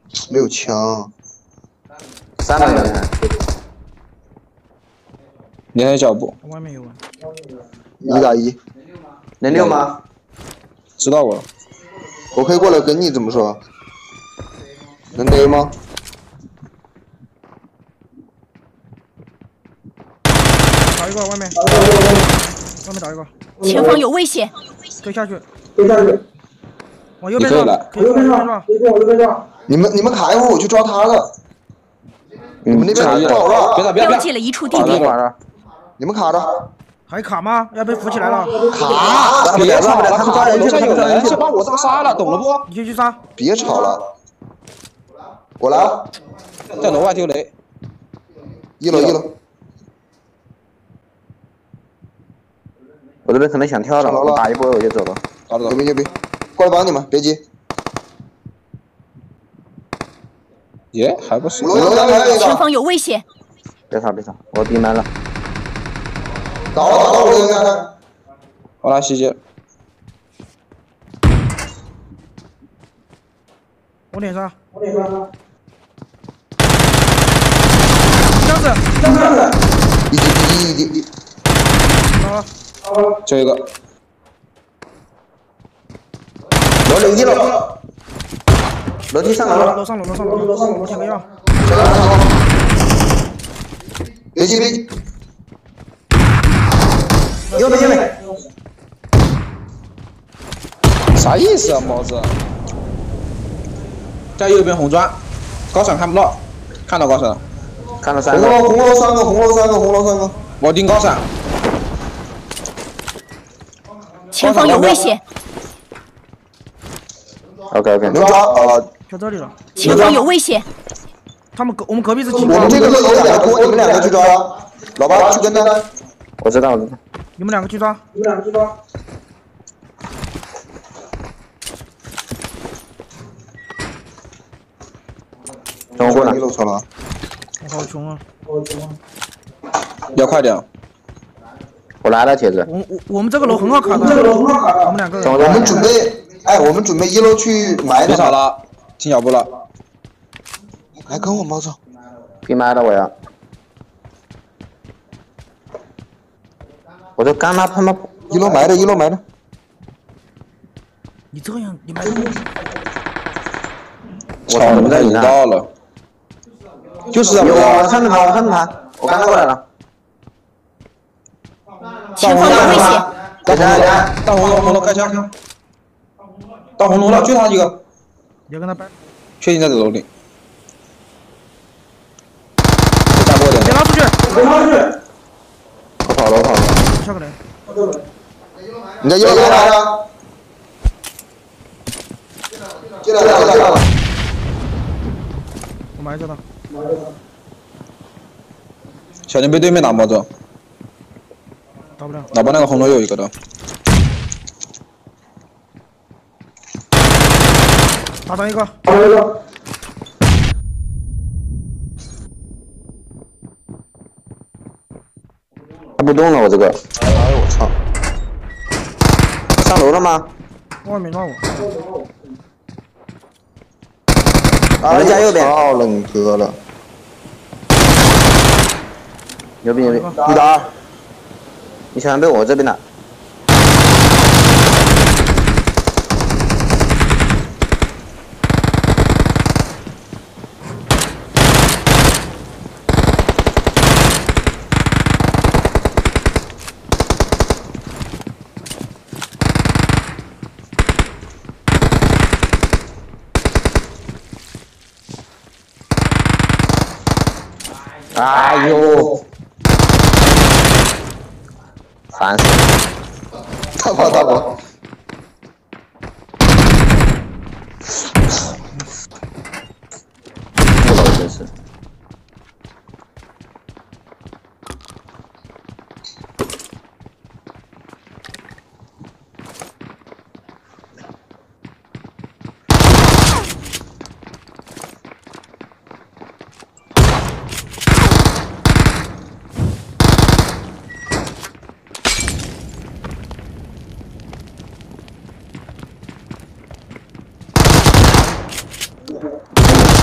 没有枪。 3个人。 连台脚步。 外面有啊。 1打1。 能溜吗？ 知道我了。 我可以过来跟你，怎么说？能逮吗？ 打一个外面，外面打一个。 前方有危险， 可以下去。往右你边撞，可以往右边撞。 你们卡一会儿，我去抓他了。你们那边不好了， 标记了一处地点。 你们卡着。 还卡吗？要被扶起来了。 卡！ 别吵了，他们抓人，楼上有人，就把我这个杀了，懂了不？ 你就去杀。 别吵了，我来了。 在楼外丢雷。 1楼。 我这边可能想跳了，我打一波我就走了。 牛逼！过来帮你们，别急。 耶，还不是。 前方有危险。 别吵，我闭麦了。 打了我应该。 我拿袭击。 我脸上。箱子。 一。 好。 就一个。 1楼。楼梯上楼。 楼上，我抢个药。 别急。 右边。 啥意思啊，毛子？在右边红砖，高闪看不到，看到高闪了， 看到3个。 红楼3个。 我盯高闪。 前方有危险。 OK。 能抓在这里了。 前方有危险。 我们隔壁是我们这个楼有2拖，你们2个去抓。老八去跟他。 我知道。 你们2个去抓。 等我过来。 1楼了。 我好穷啊！ 要快点。 我来了，铁子。 我们这个楼很好卡的。我们2个人。 我们准备1楼去埋别吵了，听脚步了。 来跟我毛子。 闭麦了，我要。我就刚他妈 1楼埋的。 你这样，你埋。 操，你们在引到了。就是在往上面爬，我刚刚过来了。 前方有危险。 大红楼开枪。到红楼了，就他一个。 你要跟他掰。 确定在这楼顶。再过点。 别拉出去。 我跑了。 下个雷。 你在1楼来了。进来了。 我埋着他。 小心被对面打毛子。 打不了。 老爸那个红楼有一个的。 打到一个。 他不动了，我这个。 哎呦我操！ 上楼了吗？ 外面抓我。 人家右边。 操了你哥了！ 牛逼！ 你打。 你全被我这边打。哎呦！烦死了！ 大宝。 不了，真是。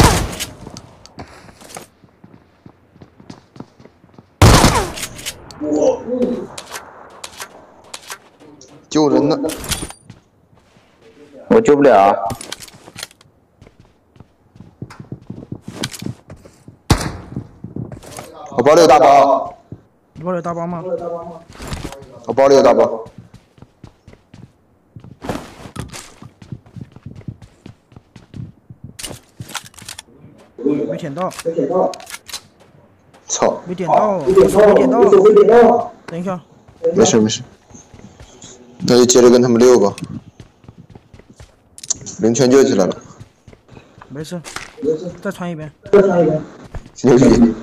救人呢， 我救不了。 我包里有大包， 你包里有大包吗？ 我包里有大包。 没点到， 操！ 没点到，我手没点到。等一下， 没事没事，那就接着跟他们溜吧。零全救起来了， 没事，再穿一遍。 牛逼！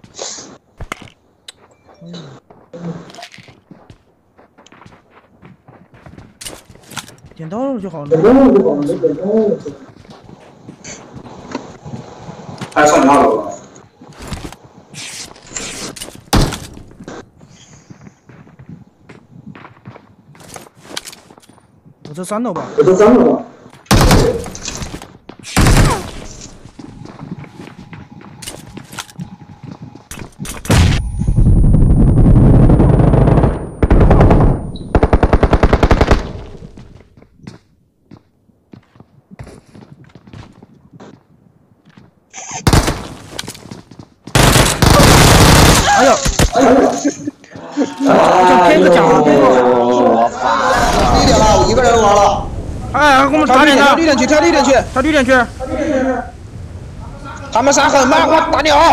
点到了就好了。 还上2楼了。 我这3楼吧。哎呦！就偏个角度。 低点了，我一个人玩了。 哎，给我们打点的。 绿点去，跳绿点去。 跳绿点去。 他们3很慢，我打鸟。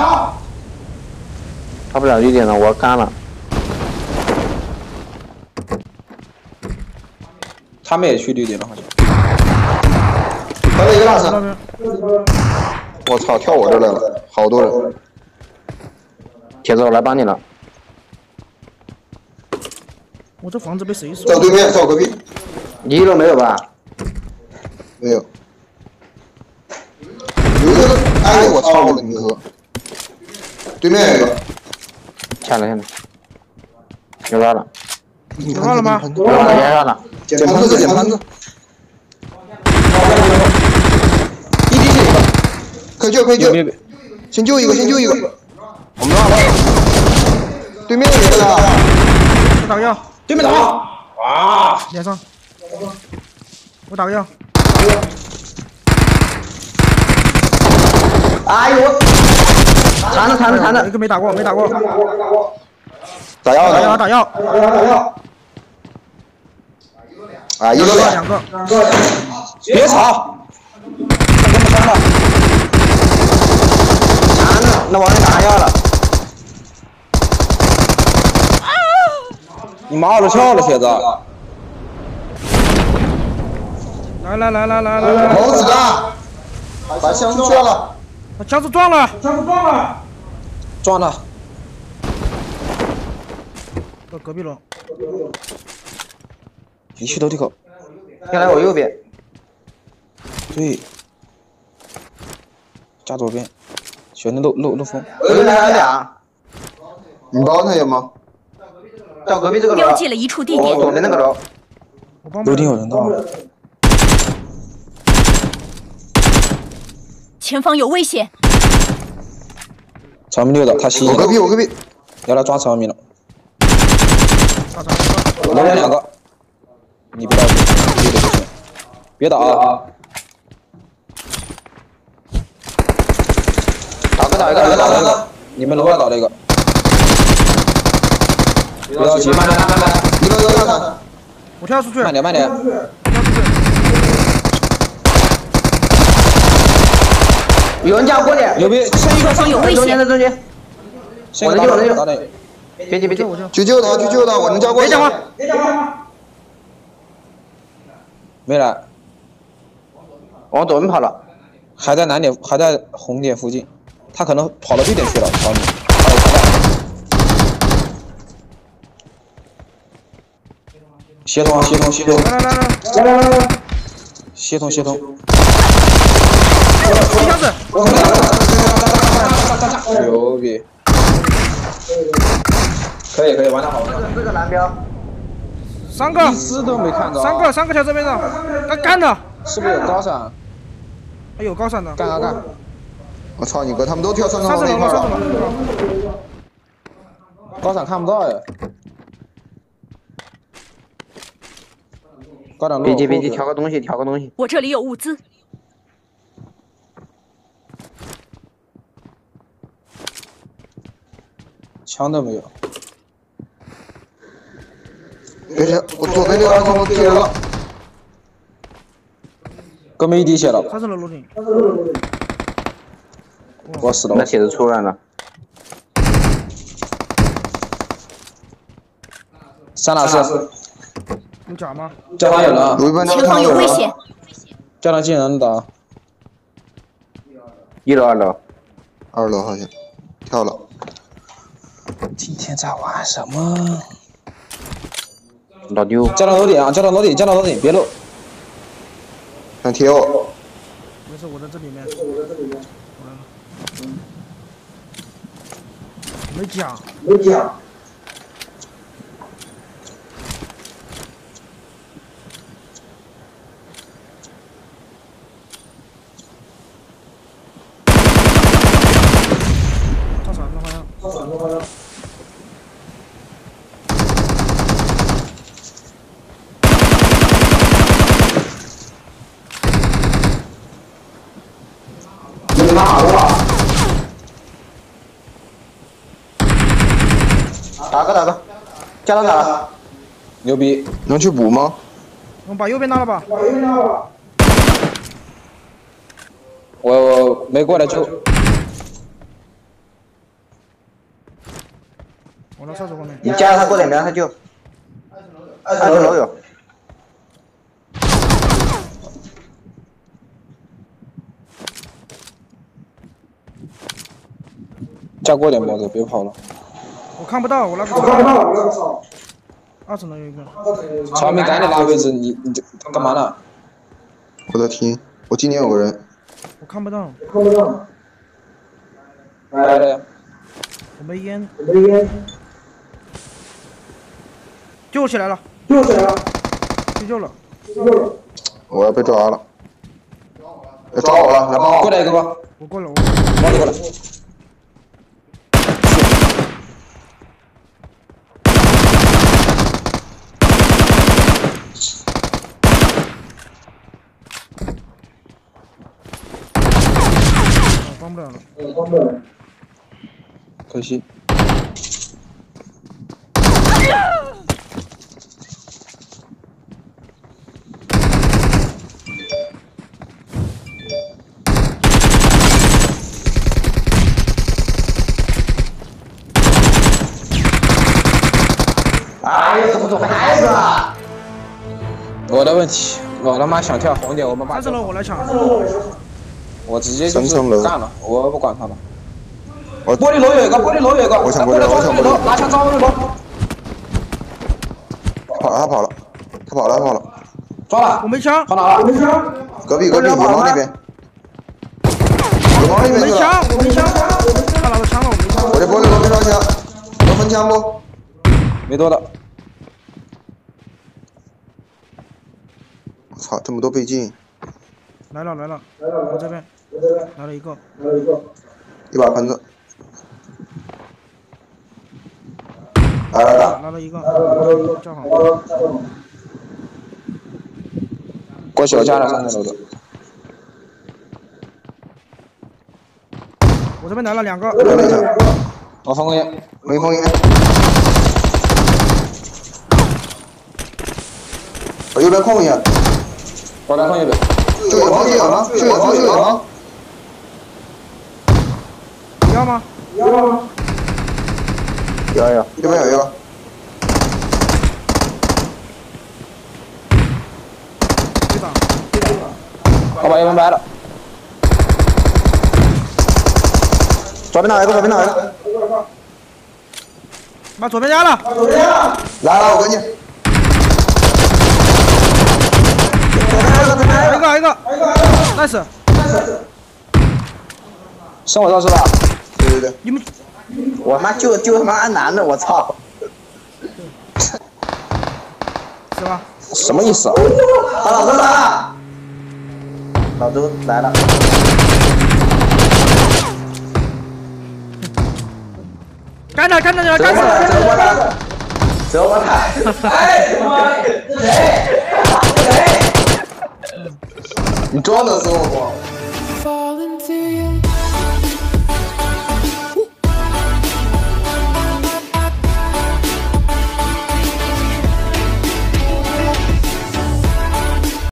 到不了绿点了，我干了。 他们也去绿点了，好像。 来了一个大神！我操，跳我这来了，好多人。 铁子，我来帮你了。 我这房子被谁锁？ 在我对面，在我隔壁。 你1楼没有吧？ 没有。有一个，哎呦我操我的牛哥！对面有一个。 下来，有到了。 有到了吗？ 有到了。 捡盘子，捡盘子。 一滴血一个。 可以救，可以救。先救一个，先救一个。我们2了。对面有一个的。 我打个药。 对面打。啊！ 脸上。我打个药。 哎呦！残了！ 一个没打过，没打过。 打药打药，打药。 啊，一个 2个。 别吵！他们残了，那往里打药了。 你妈的跳了，铁子！ 来！ 毛子弹，把枪出去了。 把枪子撞了。 撞了。 到隔壁楼。 一去楼梯口。 先来我右边。 对。加左边。选的漏风。 右边还有俩。 你包他有吗？ 到隔壁这个楼。 标记了一处地点。 左边那个楼。 楼顶有人到。 前方有危险！ 草莓溜的，他吸。 我隔壁。 要来抓草莓了。楼上2个。你别着急，溜的不行。别打啊！打一个。你们楼外打了一个。别着急，慢点。 一个大神。 我跳出去。 慢点。 有人架过来。 牛逼！ 前方有危险！ 中间。 我能救， 别急， 去救他，我能加过去。 别讲话。 没来。 往左边跑了。 还在蓝点，还在红点附近。他可能跑到绿点去了，找你。协同。 来。 协同。 一箱子。 牛逼！可以，玩得好。 这个蓝标。 3个。 一丝都没看到。 3个条这边的，干的。 是不是有高闪？ 还有高闪的。 干。 我操你哥，他们都跳三层三层楼了， 楼那一块三层了。 楼了。 高闪看不到呀。高闪别急别急，挑个东西挑个东西。 我这里有物资。 枪都没有。 别急，我左边那个二层楼贴人了。 哥没滴血了， 三层楼楼顶。 我死了。 那血都出来了。 3打4。 有甲吗？ 教堂有人啊， 前方有危险！ 教堂进人打。 1楼2楼。 2楼好像跳了。 今天在玩什么？ 老丢。 教堂楼顶啊！教堂楼顶，教堂楼顶，别漏。 想贴我。 没事，我在这里面。我来了。没甲。照闪的方向。 打个，教堂打了。 牛逼！ 能去补吗？ 我们把右边拿了吧。 我没过来救。 我到厕所后面。 你加着他过来，别让他救。2层楼有。 加过点包子，别跑了。 我看不到，我那个。2层楼有一个。 曹明赶紧拉位置，你他干嘛呢？ 我在听，我今年有个人。 我看不到。 来了。 我没烟。救起来了。被救了。 我要被抓了。要抓我了，来帮我。 过来一个吧。 我过来， 包子过来。 帮不了了。 可惜。 哎呀，怎么走牌子啊？ 我的问题，我他妈想跳红点，我们把 3层楼我来抢。 我直接就是干了，我不管他了。 我玻璃楼有一个，玻璃楼有一个， 我想过来，我想过来。 拿枪抓玻璃楼。 跑了，他跑了。 抓了， 我没枪。 跑哪了？ 隔壁野猫那边。野猫那边去了。 我没枪。他拿到枪了，我没枪。 我这玻璃楼没刷枪，能分枪不？ 没多的。 我操，这么多倍镜。 来了，我这边来了一个。 一把盆子。来， 来了一个，正好。 过去我加了3层楼的。 我这边来了2个。 我封烟。 没封烟。我右边空一下。 我来放右边。 救野猫。 你要吗？ 有。 右边有一个。 对吧？ 我把右边掰了。 左边哪一个？ 把左边压了。 来了，我跟你。 还有一个 ，nice。 剩我倒是吧？ 对。 你们， 我妈就他妈安南的，我操！ 是吧？ 什么意思啊？ 把老周来了，老周来了。 干他，干他，干死！ 折磨他！ 哎，他妈的，这谁？ 你装的时候不？